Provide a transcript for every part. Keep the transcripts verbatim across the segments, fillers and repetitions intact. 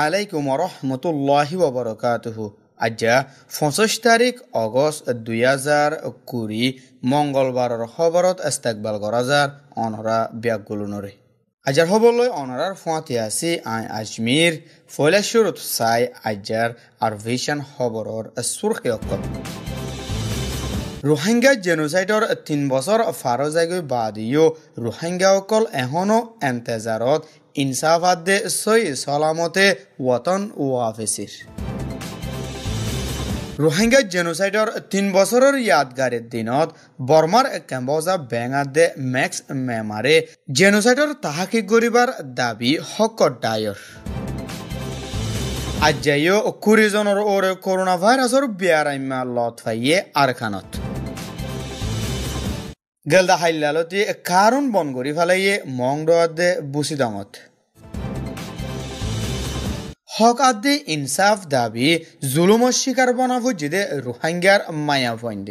আলাইকুম ওয়া রাহমাতুল্লাহি ওয়া বারাকাতুহু। আজ্জা পঁচিশ তারিখ অগস্ট দুই হাজার কুড়ি মঙ্গলবারের খবরত ইস্তেকবাল করা যার অনরা ব্যাগগুলোনরে আজার হবলই অনরার ফুয়াতি আছি আই আজমির ফয়লাশুরত সাই আজার আর ভিশন খবরর সুরখি অকল রোহিঙ্গা জেনোসাইডর তিন বছর ফারো জায়গৈ বাদিও রোহিঙ্গা অকল এখনো এন্তেজারত ইনসাফাত দে সই সলামতে ওয়াতন ওয়াফেসির রোহিঙ্গা জেনোসাইডর তিন বছরের ইয়াদগারের দিনত বর্মার ক্যাম্বোজা বেঙাত দে ম্যাক্স মেমারে জেনোসাইডর তাহাকিক গরিবার দাবি হকর ডায়র আজ্জাইও কুড়ি জনের ওরে করোনা ভাইরাসর বিয়ারাইমা লত ফাইয়ে আরখানত গেলদা হাইলালতি কারণ বন গরি ফেলাইয়ে মংডোয়াত দে বুসিদামত হক আদে ইনসাফ দাবি জুলুমর শিকার বনাফু জিদে রোহিঙ্গার মায়া ফইন্দে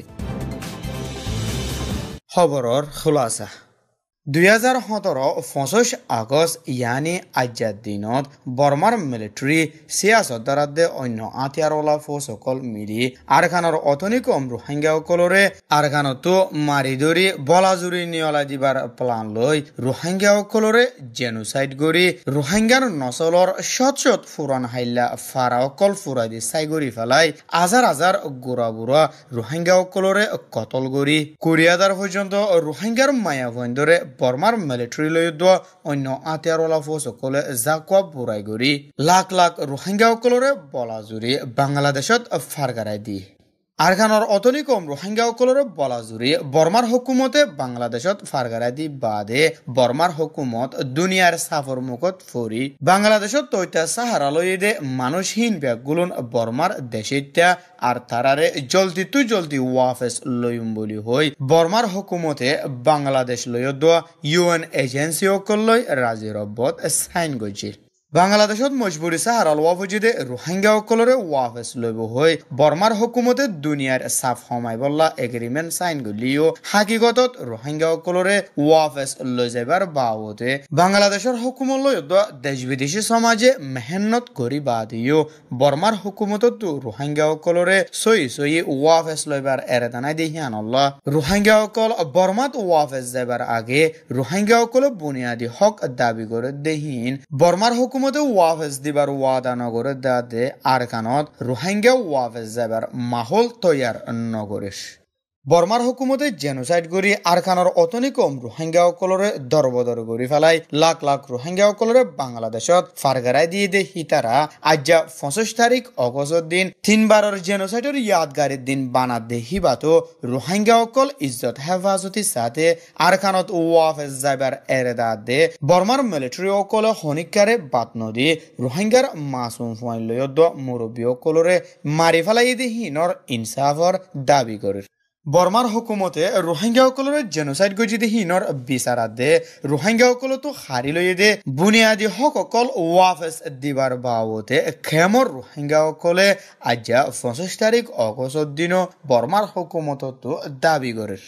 খবরর খুলাসা দুই হাজার সতেরো পঁচিশ আগস্ট ইয়ানি আজ্জার দিনত বর্মার মিলিটারি সিয়াসতদারাদে অন্য আতিয়ারওয়ালা ফৌজসকল মিলি আরখানৰ অতনি কম রোহিঙ্গাসকলরে আরখানতো মারি ধরি বলাজুরি নিয়লা দিবার প্লান লৈ রোহিঙ্গাসকলরে জেনোসাইড গরি রোহিঙ্গার নচলর শত শত ফুরান হাইলা ফারাসকল ফুৰাই দি চাই গৰি ফেলাই হাজাৰ হাজাৰ গোড়া বুঢ়া রোহিঙ্গাসকলরে কতল গরি কোরিয়াদার পর্যন্ত রোহিঙ্গার মায়া ভয়ন্দরে বর্মার মিলিটারি লৈ দোৱা অন্য আতিয়ারওয়ালা ফৌজসকলে জাকুৱাব বুৰাই গৰি লাখ লাখ রোহিঙ্গাসকলরে বলাজুরি বাংলাদেশত ফাৰগাৰাই দিয়ে আরখানৰ অতনি কম রোহিঙ্গাসকলরে বলাজুরি বর্মার হুকুমতে বাংলাদেশত ফারগাৰাই দি বাদে বর্মার হুকুমত দুনিয়ার সাফর মুখত ফরি বাংলাদেশত তৈতা সাহারা লই দে মানুষহীন ব্যাগগুলন বর্মার দেশিত্যা আর তারারে জলদি তু জলদি ওয়াফেস লইম বলি হই বর্মার হুকুমতে বাংলাদেশ লই দোয়া ইউএন এজেন্সি অকল লই রাজি রব্বত সাইন গজিল বাংলাদেশত মজবুরি সাহারাল ওয়াফজিদে রোহিঙ্গা অকলরে ওয়াফেস লইব হই বর্মার হুকুমতে দুনিয়ার সাফ হমাই বল্লা এগ্রিমেন্ট সাইন গলিও হাকিকতত রোহিঙ্গা অকলরে ওয়াফেস লই যাইবার বাবদে বাংলাদেশের হুকুমত লই দেশ বিদেশি সমাজে মেহনত করি বাদিও বর্মার হুকুমতত রোহিঙ্গা অকলরে সই সই ওয়াফেস লইবার এরেদানাই দেহিয়ান আল্লাহ রোহিঙ্গা অকল বর্মাত ওয়াফেস যাইবার আগে রোহিঙ্গা অকল বুনিয়াদী হক দাবি করে দেহিন বর্মার হুকুম ওয়াফেস দিবার ওয়াদা নগরে দাদে আরখানত রোহিঙ্গা ওয়াফেস যাবার মাহল তৈয়ার নগরেশ বর্মার হুকুমতে জেনোসাইড গরি আরখানৰ অতনি কম রোহিঙ্গা অকলরে দরবদর গরি ফেলাই লাখ লাখ রোহিঙ্গা অকলরে বাংলাদেশত ফারগাৰাই দিয়ে দে হিতারা আজ্জা পঁচিশ তারিখ অগস্টর দিন তিনবারের জেনোসাইডের ইয়াদগারের দিন বানাত দে হিবাতো রোহিঙ্গা অকল ইজ্জত হেফাজতি সাথে আরখানত ওয়াফেস যাইবার এরেদা দে বর্মার মিলিটারি অকলে হনিকারে বাত নদী রোহিঙ্গার মাসুম ফুয়াইন লয়দ মুরব্বী অকলরে মারি ফেলাই দে হিনর ইনসাফর দাবি করে বর্মার হুকুমতে রোহিঙ্গা অকলরে জেনোসাইড গজিদে হিনর বিচারাত দে রোহিঙ্গা অকল তো হারি লই দে বুনিয়াদী হক অকল ওয়াফেস দিবার বাবতে খেমর রোহিঙ্গা অকলে আজ্জা পঁচিশ তারিখ অগস্টর দিন বর্মার হুকুমত তো দাবি করে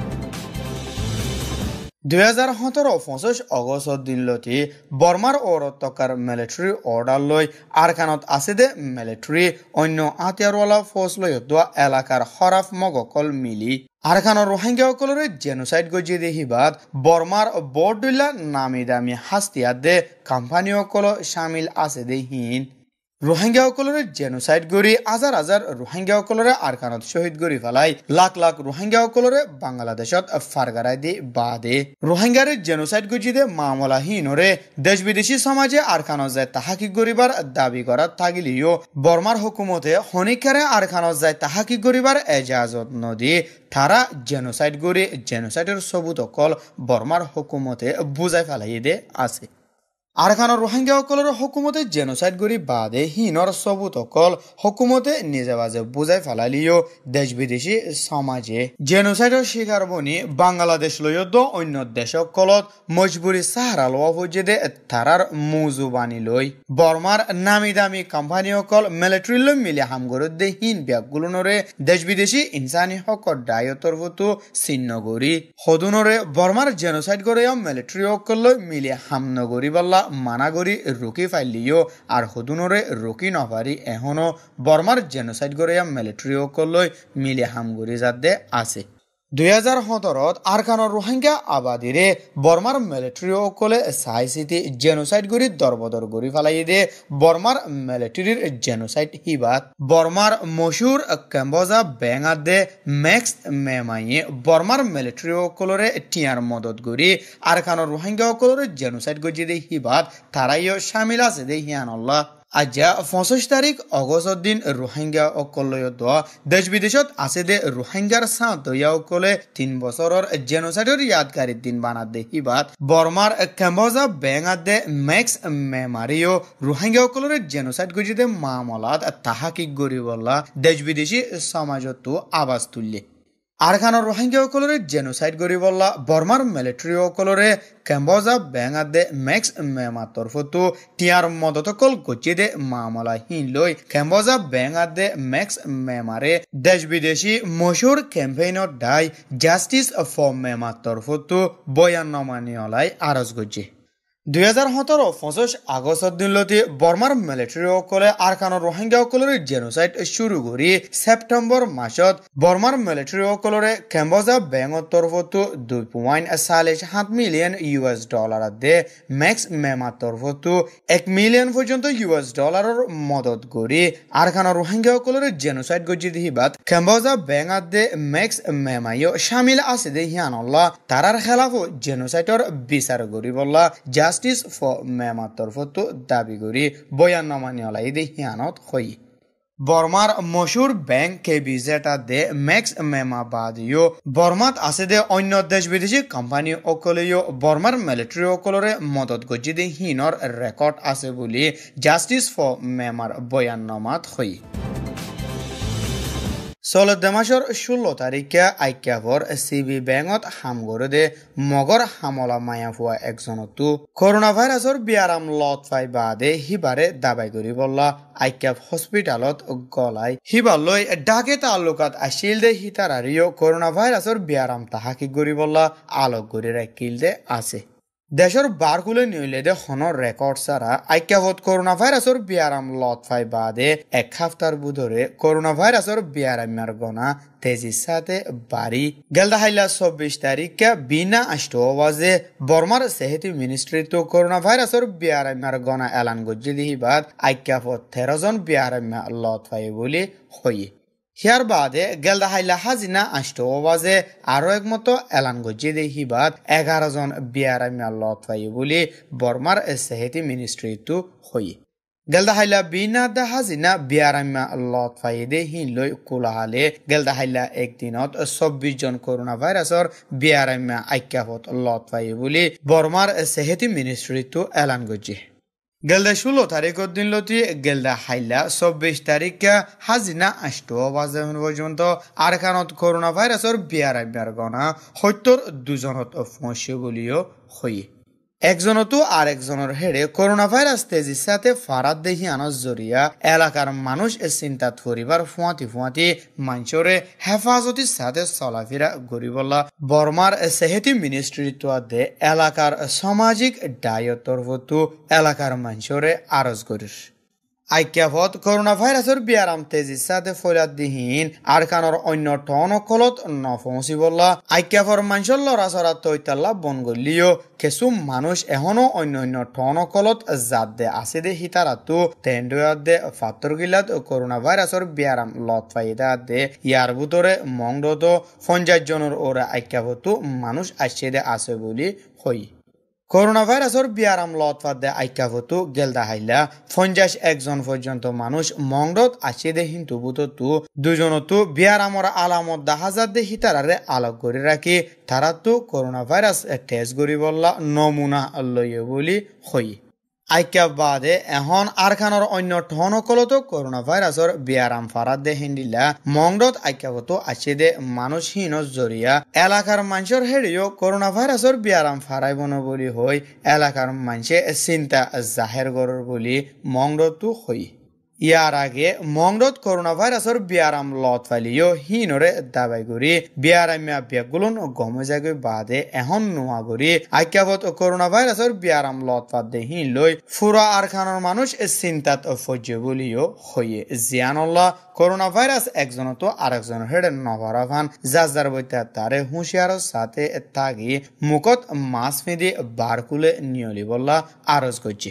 দুই হাজার সতেরো পঁচিশ অগস্টর দিনলতি বর্মার অরতকার মিলিটারি অর্ডার লৈ আরখানত আছে দে মিলিটারি অন্য আতিয়ারওয়ালা ফৌজ লৈ দোয়া এলাকার হরাফ মগকল মিলি আরখানৰ রোহিঙ্গা অকলরে জেনোসাইড গজিয়ে দে হিবাদ বর্মার বরদুল্লা নামি দামি হাস্তিয়াত দে কোম্পানি অকল শামিল আছে দে হিন রোহিঙ্গা অকলরে জেনোসাইড গরি হাজার হাজার রোহিঙ্গা অকলরে আরখানত শহীদ গরি ফেলাই লাখ লাখ রোহিঙ্গা অকলরে বাংলাদেশত ফারগাৰাই দি বাদে রোহিঙ্গারে জেনোসাইড গজিদে মামলা হিনরে দেশ বিদেশি সমাজে আরখানত যায় তাহাকিক গরিবার দাবি করার থাকিলিও বর্মার হুকুমতে হনিকারে আরখানত যায় তাহাকিক গরিবার এজাজত নদী তারা জেনোসাইড গরি জেনোসাইডের সবুত অকল বর্মার হুকুমতে বুঝাই ফেলাই দে আছে আরখানৰ রোহিঙ্গা অকলর হুকুমতে জেনোসাইড গরি বাদে হিনর সবুত অকল হুকুমতে নিজে বাজে বুঝাই ফেলালিও দেশ বিদেশি সমাজে জেনোসাইডর শিকার বনি বাংলাদেশ লয়দ অন্য দেশ অকলত মজবুরি সাহারা লওয়া পর্যদে তারার মুজুবানি লই বর্মার নামি দামি কোম্পানি অকল মিলিটারি লৈ মিলি হামগরত দে হিন ব্যাগগুলোনরে দেশ বিদেশি ইনসানি হকর দায়তর ভতো চিহ্ন গরি সদুনরে বর্মার জেনোসাইড গরে মিলিটারি অকল লৈ মিলি হামনগরি বল্লা মানাগরি রুকি ফাইলিও আর হদুনরে রুকি নভারি এখনো বর্মার জেনোসাইড গরিয়া মিলিটারি অকলই মিলি হামগুরি যাতে আছে দুই হাজার সতরত আরকানৰ রোহিঙ্গা আবাদিরে বর্মার মিলিটারি অকলে চাই চিতি জেনোসাইড গরি দরবদর গরি ফেলাই দে বর্মার মিলিটারির জেনোসাইড হিবাত বর্মার মশুর কেম্বজা বেঙাত দে ম্যাক্স মেমাইয়ে বর্মার মিলিটারি অকলরে টিয়ার মদত গরি আরকানৰ রোহিঙ্গা অকলরে জেনোসাইড গজি দে হিবাত তারাইও শামিল আছে দে হিয়ানল্লাহ আজ্জা পঁচিশ তারিখ অগস্টর দিন রোহিঙ্গা অকলয় দোয়া দেশ বিদেশত আছে দে রোহিঙ্গার সাঁত দয়া অকলে তিন বছরের জেনোসাইডের ইয়াদগারির দিন বানাত দে হিবাত বর্মার কেম্বজা বেঙাত দে ম্যাক্স মেমারিও রোহিঙ্গা অকলের জেনোসাইড গজি দে মামলাত তাহাকিক গরি বললা দেশ বিদেশি সমাজতো আবাজ তুললে আরকানৰ রোহিঙ্গা অকলরে জেনোসাইড গরি বললা বর্মার মিলিটারি অকলরে কেম্বজা বেঙাত দে ম্যাক্স মেমার তরফতো টিয়ার মদতকল গচি দে মামলা হিন লই কেম্বজা বেঙাত দে ম্যাক্স মেমারে দেশ বিদেশি মশুর ক্যাম্পেইনত দাই জাস্টিস ফর মেমার তরফতো বয়ান নমানিয়লাই আরজ গজি দুই হাজার সতেরো পঁচিশ আগস্টর দিনলতি বর্মার মিলিটারি অকলে আরকানৰ রোহিঙ্গা অকলরে জেনোসাইড শুরু করি সেপ্টেম্বর মাসত বর্মার মিলিটারি অকলরে কেম্বজা বেঙর তরফতো দুই পয়েন্ট চাল্লিশ সাত মিলিয়ন ইউএস ডলার দে ম্যাক্স মেমার তরফতো এক মিলিয়ন পর্যন্ত ইউএস ডলারের মদত করি আরকানৰ রোহিঙ্গা অকলরে জেনোসাইড গজি দিহিবাত কেম্বজা বেঙাত দে ম্যাক্স মেমাইও শামিল আছে দে হিয়ানল্লাহ তারার খেলাফো জেনোসাইডর বিচার করি বললা জাস্টিস ফর মেমার তরফতো দাবি করি বয়ান নমানিয়লাই দে হিয়ানত হই বর্মার মশুর ব্যাংক কেবিজেটা দে ম্যাক্স মেমা বাদিও বর্মাত আছে দে অন্য দেশ বিদেশি কোম্পানি অকলেও বর্মার মিলিটারি অকলরে মদত গজি দে হিনর রেকর্ড আছে বলি জাস্টিস ফর মেমার বয়াননামাত হই চলতি মাসের ষোলো তারিখে আইক্যাভর সিবি বেংত হামগরে দে মগর হামলা মায়াফুয়া একজনতো করোনা ভাইরাসর বিয়ারাম লত পাই বাদে হিবারে দাবাই করি বললা আইক্যাভ হসপিটালত গলাই হিবার লই ডাকে তালুকাত আসিল দে হিতারারিও করোনা ভাইরাসর বিয়ারাম তাহাকি গরি বললা আলোক গরি রাখিল দে আছে দেশের বারগুলো নিলে দে হনর রেকর্ড সারা আইক্যাভত করোনা ভাইরাসর বিয়ারাম লত পাই বাদে এক সপ্তাহ বুধরে করোনা ভাইরাসর বিয়ারামার গনা তেজির সাথে বাড়ি গেলদা হাইলা চব্বিশ তারিখে বিনা আষ্ট বাজে বর্মার সেহেতি মিনিস্ট্রি তো করোনা ভাইরাসর বিয়ারামার গনা এলান গজি দিহিবাদ আইক্যাভত তেরো জন বিয়ারামা লত পাই বলি হয়ে হিয়ার বাদে গেলদা হাইলা হাজিনা আষ্ট বাজে আরো একমতো এলান গজি দেহিবাদ এগারো জন বিয়ারামিয়া লত পাই বলি বর্মার সেহেতি মিনিস্ট্রি তো হই গেলদা হাইলা বিনা দা হাজিনা বিয়ারামিয়া লত পাই দে হিন লই কোলাহালে গেলদা হাইলা একদিনত চব্বিশ জন করোনা ভাইরাসর বিয়ারামিয়া আইক্যাভত লত পাই বলি বর্মার সেহেতি মিনিস্ট্রি তো এলান গজি গেলদা ষোলো তারিখের দিন লতি গেলদা হাইলা চব্বিশ তারিখে হাজিনা আষ্ট বাজে পর্যন্ত আরকানত করোনা ভাইরাসর বিয়ারামিয়ার গনা সত্তর দুজনত পৌঁছে বলিও হই একজনতো আর একজনের হেড়ে করোনা ভাইরাস তেজির সাথে ফারাত দেহি আনার জরিয়া এলাকার মানুষ চিন্তাত পরিবার ফুয়াতি ফুয়াতি মানুষরে হেফাজতির সাথে চলাফেরা গরিবল্লা বর্মার সেহেতি মিনিস্ট্রি দে এলাকার সামাজিক দায়িত্বর প্রতি এলাকার মানুষরে আরজ করিস আইক্যাভত করোনা ভাইরাসের বিয়ারাম তেজির সাথে ফৈরাত দিহীন আরকানৰ অন্য টনকলত নপৌঁছি বললা আইক্যাভর মানুষের লড়াচড়া তৈতাল্লা বন গলিও কিছু মানুষ এখনো অন্য অন্য টনকলত জাত দে আছে দে হিতারাতো তেন্ডয়াত দে ফাত্তর গিলাত করোনা ভাইরাসের বিয়ারাম লত ফাইদা দে ইয়ার ভিতরে মংডত পঞ্চাশ জনের ওরা আইক্যাভতো মানুষ আসছে দে আছে বলি হই করোনা ভাইরাসর বিয়ারাম লত ফাদে আইক্যাভতো গেলদা হাইলা পঞ্চাশ একজন পর্যন্ত মানুষ মংডত আছে দে হিন্তু বুততো দুজনতো বিয়ারামর আলামত দেখা যাত দে হিতারারে আলোক করে রাখি তারাতো করোনা ভাইরাস টেস্ট করি বললা নমুনা লইয়ে বলি হই আইক্যাভ বাদে এখন আরকানৰ অন্য ঠনকলতো করোনা ভাইরাসর বিয়ারাম ফারাত দে হিন্দিলা মংডত আইক্যাভতো আছে দে মানুষহীন জরিয়া এলাকার মানুষের হেড়িও করোনা ভাইরাসর বিয়ারাম ফারাইব ন বলি হই এলাকার মানুষে চিন্তা জাহের গরর বলি মংডতো হই ইয়ার আগে মংরত করোনা ভাইরাসের বিয়ারাম লত ফাইলিও হিনরে দাবাই করি বিয়ারামিয়া বেগুলন গমে যাগে বাদে এখন নোয়া করি আইক্যাবত করোনা ভাইরাসের বিয়ারাম লত ফাদে হিন লই ফুরা আরখানোর মানুষ চিন্তাত ফজ্জে বলিও হইয়ে জিয়ানল্লাহ করোনা ভাইরাস একজন তো আরেকজনের হেডে নভরাভান যার বইতে তারে হুঁশিয়ার সাথে থাকি মুখত মাছ ফেঁদে বারকুলে নিয়লি বললা আরজ করছে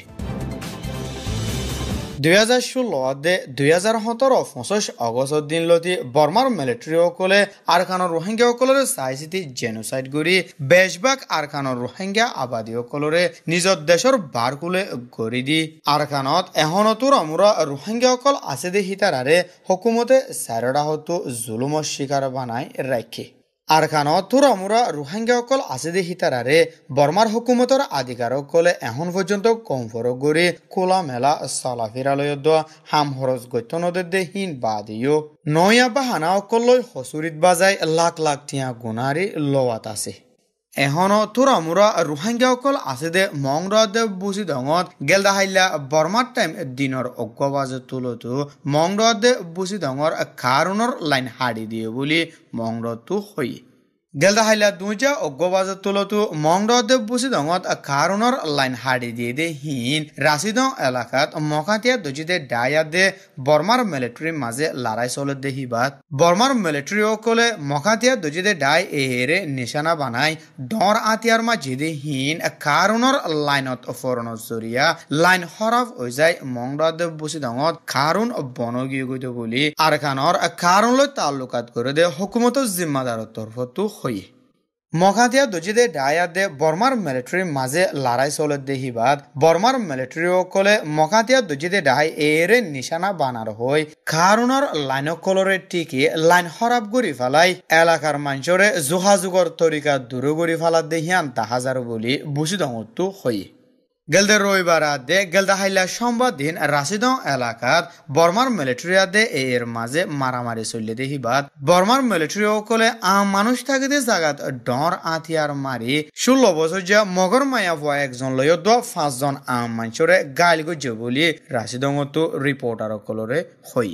দুই হাজার ষোলো দে দুই হাজার সতেরো পঁচিশ অগস্ট দিন লতি বর্মার মিলিটারি সকলে আরখানোর রোহিঙ্গা সকলের চাই চিতি জেনোসাইড কৰি বেশভাগ আরখানোর রোহিঙ্গা আবাদী সকলরে নিজের দেশের বারকুলে গড়ি দি আরখানত এহনতোর আমরা রোহিঙ্গা সকল আছে দে হিতারারে হকুমতে চারোটা হতো জুলুমর শিকার বানাই রাখে আরখানত তোর আমরা রোহিঙ্গা সকল আছে দে হিতারারে বর্মার হুকুমতর আধিকারকলে এখন পর্যন্ত কম ফরক গড়ি খোলা মেলা চলাফেরালয় দোয়া হাম হরজ গত্য নদের দে হিন বাদিও নয়া বাহানা অকললৈ হচুরিত বাজাই লাখ লাখ টিয়া গুণারি লওয়াত আছে এহনো তোরা মুরা রোহিঙ্গা সকল আছে দে মংরা দে বুঝি দঙত গেলদা হাইলা বর্মার টাইম দিনর অজ্ঞবাজে তুলতো মংরা দে বুঝি দঙর কারণর লাইন হাড়ি দিয়ে বলি মংরা তো হই গেলদা হাইলা দুইটা অজ্ঞবাজে তুলতো মংরা দে বুঝি দঙত কারণর লাইন হাড়ি দিয়ে দে হিন রাশিদং এলাকাত মকাতিয়া দজিতে ডায়া দে বর্মার মিলিটারি মাঝে লড়াই চলে দে হিবাত বর্মার মিলিটারি সকলে মকাতিয়া দজিতে ডাই এহেরে নিশানা বানাই ডর আতিয়ার মাঝে দে হিন কারণর লাইনত ফরণর জরিয়া লাইন হরাফ হৈ যায় মংরা দে বুঝি দঙত কারণ বনগীয় গইত বলি আরখানর কারণলৈ তাল্লুকাত করে দে হুকুমতৰ জিম্মাদাৰৰ তরফতো হই মখাতিয়া দজিদে ডায়া দে বর্মার মিলিটারি মাঝে লড়াই চলে দে হিবাদ বর্মার মিলিটারি সকলে মখাতিয়া দজিদে ডাই এরে নিশানা বানার হই কারণর লাইন কলরে টিকি লাইন হরাপ গড়ি ফেলাই এলাকার মানুষরে যোগাযোগর তরিকা দূর গড়ি ফেলা দেহিয়ান তাহাজার বলি বুঝি দঙতো হই গেলদে রবিবার দে গেলদা হাইলা সোমবার দিন রাশিদং এলাকাত বর্মার মিলিটারি দে এর মাঝে মারামারি চললে দেহিবাদ বর্মার মিলিটারি সকলে আম মানুষ থাকিতে জাগাত ডর আতিয়ার মারি ষোলো বছর যা মগর মায়া ভুয়া একজন লয় দ পাঁচজন আম মানুষরে গাইল গজ্জে বলি রাশিদংতো রিপোর্টার সকলরে হই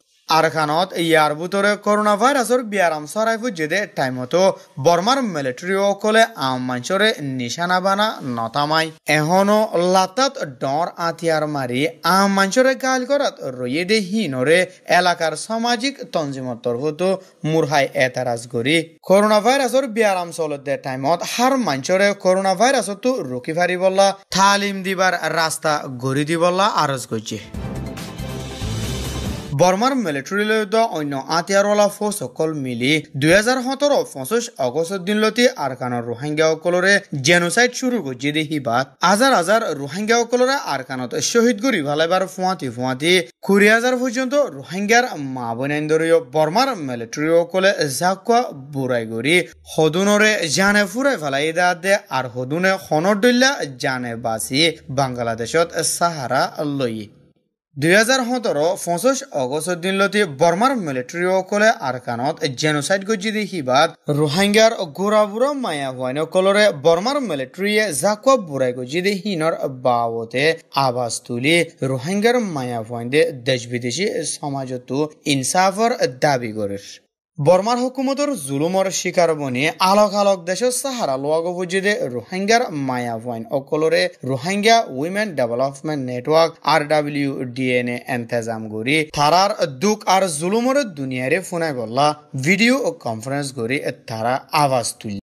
আরখানত ইয়ার ভিতরে করোনা ভাইরাসের বিয়ারাম ছড়াই ফুজে দে টাইমতো বর্মার মিলিটারি সকলে আম মানুষরে নিশানা বানা নতামাই এহনো লাতাত ডর আতিয়ার মারি আম মানুষরে গাল করাত রয়ে দে হিনরে এলাকার সামাজিক তঞ্জিমর তরফতো মুরহাই এতারাজ করি করোনা ভাইরাসের বিয়ারাম চলে দে টাইমত হার মানুষরে করোনা ভাইরাসতো রুকি ফারি বললা তালিম দিবার রাস্তা গড়ি দি বললা আরজ করছে বর্মার মিলিটারি লয়দ অন্য আতিয়ারওয়ালা ফোর্স সকল মিলি দুই হাজার সতেরো পঁচিশ অগস্ট দিনলতি আরকানৰ রোহিঙ্গা সকলরে জেনোসাইড শুরু করছে দেহিবাদ হাজার হাজার রোহিঙ্গা সকলরে আরকানত শহীদ করি ভালাইবার ফুয়াতি ফুয়াতি কুড়ি হাজার পর্যন্ত রোহিঙ্গার মা বোনেন্দরীয় বর্মার মিলিটারি সকলে জাকুয়া বুড়াই করি হদুনরে জানে ফুরাই ফেলাই দা দে আর হদুনে খনর দল্যা জানে বাঁচি বাংলাদেশত সাহারা লই দুই হাজার সতেরো পঁচিশ অগস্ট দিনলতি বর্মার মিলিটারি সকলে আরকানত জেনোসাইড গজি দেখিবাদ রোহিঙ্গার গোড়া বুড়া মায়া ভুয়াইন সকলরে বর্মার মিলিটারিয়ে জাকুয়া বুড়াই গজি দেহিনর বাবতে আওয়াজ তুলি রোহিঙ্গার মায়া ভুয়াইন দে দেশ বিদেশি সমাজতো ইনসাফর দাবি করে বর্মার হুকুমতর জুলুমর শিকার বনি আলোক আলোক দেশের সাহারা লোয়াগ বুঝিদে রোহিঙ্গার মায়া ভুয়াইন অকলরে Rohingya women development network R W D N এ এন্তেজাম করি তারার দুঃখ আর জুলুমর দুনিয়ারে ফোনাই বললা ভিডিও ও কনফারেন্স করি তারা আওয়াজ তুলি